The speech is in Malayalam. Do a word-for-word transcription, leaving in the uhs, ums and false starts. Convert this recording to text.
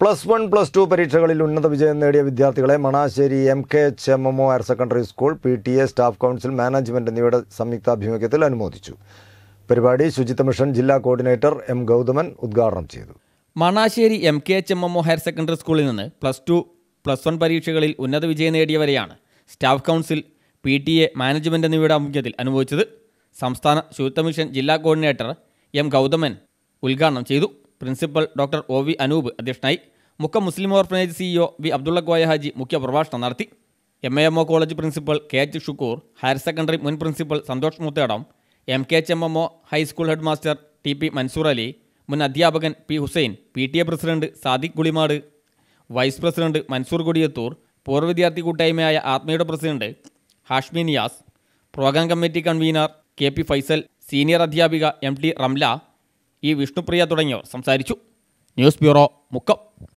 പ്ലസ് വൺ പ്ലസ് ടു പരീക്ഷകളിൽ ഉന്നത വിജയം നേടിയ വിദ്യാർത്ഥികളെ Manassery M K H M M O higher secondary school P T A staff council management എന്നിവയുടെ സംയുക്താഭിമുഖ്യത്തിൽ അനുമോദിച്ചു. പരിപാടി ശുചിത്വ മിഷൻ ജില്ലാ കോർഡിനേറ്റർ എം ഗൗതമൻ ഉദ്ഘാടനം ചെയ്തു. Manassery M K H M M O higher secondary സ്കൂളിൽ നിന്ന് പ്ലസ് ടു പ്ലസ് വൺ പരീക്ഷകളിൽ ഉന്നത വിജയം നേടിയവരെയാണ് staff council, P T A, management എന്നിവയുടെ ആഭിമുഖ്യത്തിൽ അനുമോദിച്ചത്. സംസ്ഥാന ശുചിത്വ മിഷൻ ജില്ലാ കോർഡിനേറ്റർ എം ഗൗതമൻ ഉദ്ഘാടനം ചെയ്തു. Principal doctor O V Anoop അധ്യക്ഷനായി. Mukkam Muslim orphanage CEO V Abdulla Koya Haji മുഖ്യപ്രഭാഷണം നടത്തി. M A M O college principal K H Shukkoor, higher secondary മുൻ principal Santhosh Muthedam, M K H M M O high school head master T P Mansoor Ali, മുൻ അധ്യാപകൻ P Hussain, P T A president Sadiq Gulimad, vice president Mansoor Kodiyathur, പൂർവ്വ വിദ്യാർത്ഥി കൂട്ടായ്മയായ ആത്മയുടെ president Hashmi Niyas, programme committee convener K P Faisal, senior അധ്യാപിക M T Ramla, E Vishnupriya തുടങ്ങിയവർ സംസാരിച്ചു. News bureau, Mukkam.